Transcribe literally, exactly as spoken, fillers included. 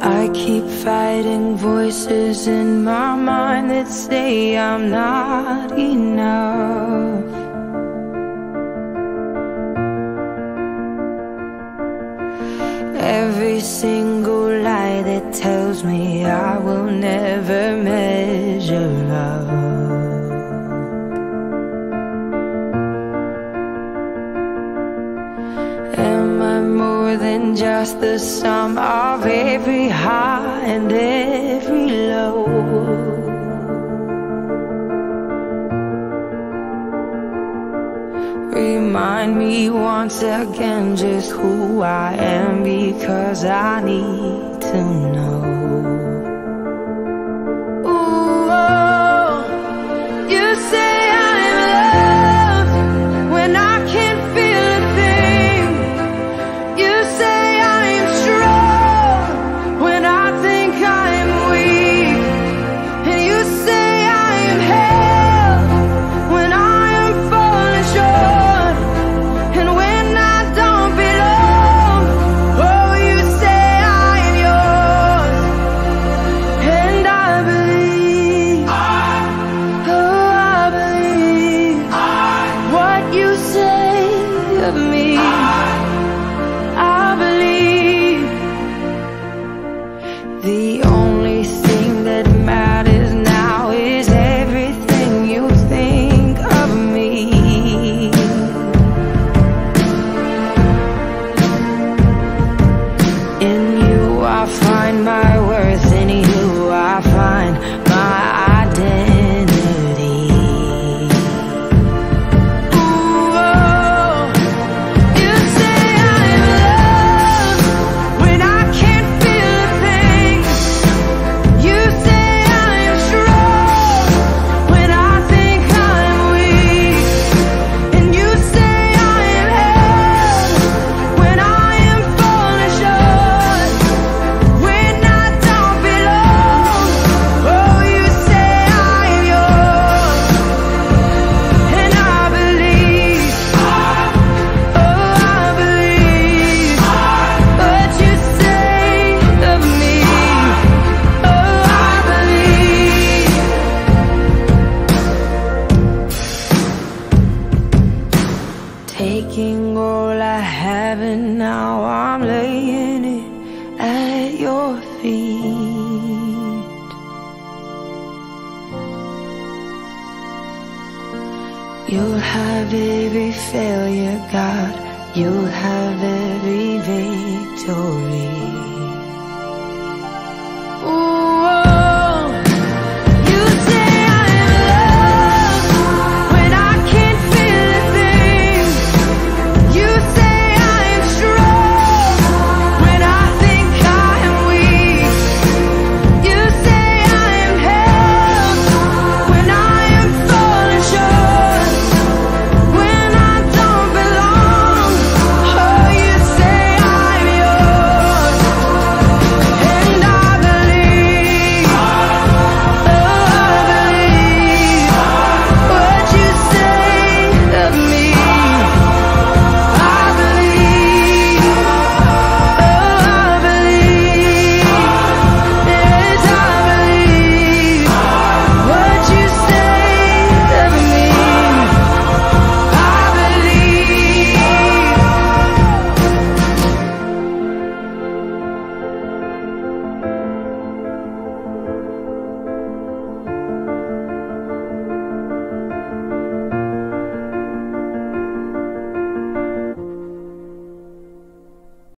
I keep fighting voices in my mind that say I'm not enough. Every single lie that tells me I will never measure up. Am I more than just the sum of every high and every low? Remind me once again just who I am, because I need to know. Ooh, oh, you say I'm loved when I can't feel a thing. You say I am strong when I think I am weak. And you say I am held when I am falling short. And when I don't belong, oh, you say I am yours. And I believe, oh, I believe what you say of me. I believe the only thing that matters now is everything you think of me. In you I find my worth, in you I find my identity. Ooh, oh, you say I'm loved when I can't feel a thing. You say I am strong when I think I'm weak. And you say I am held when I am falling short. When I don't belong, oh, you say I am yours. And I believe, oh, I believe what you say of me. Oh, I believe. Taking all I have and now I'm laying it at your feet. You'll have every failure, God. You'll have every victory.